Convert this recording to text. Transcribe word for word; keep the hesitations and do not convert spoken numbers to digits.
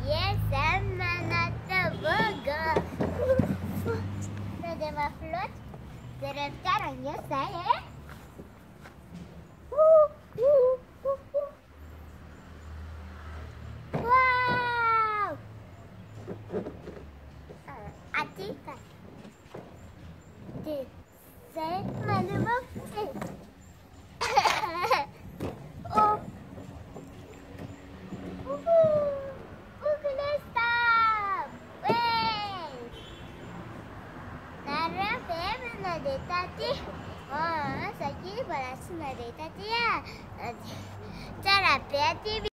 E semnătă văgă. Să de mă flot, de răbdare în eu să e. Wow! Atâta. De semnă mă flot. Oh! De tati, oh, sakit pada sini de tati ya. Cara kreatif.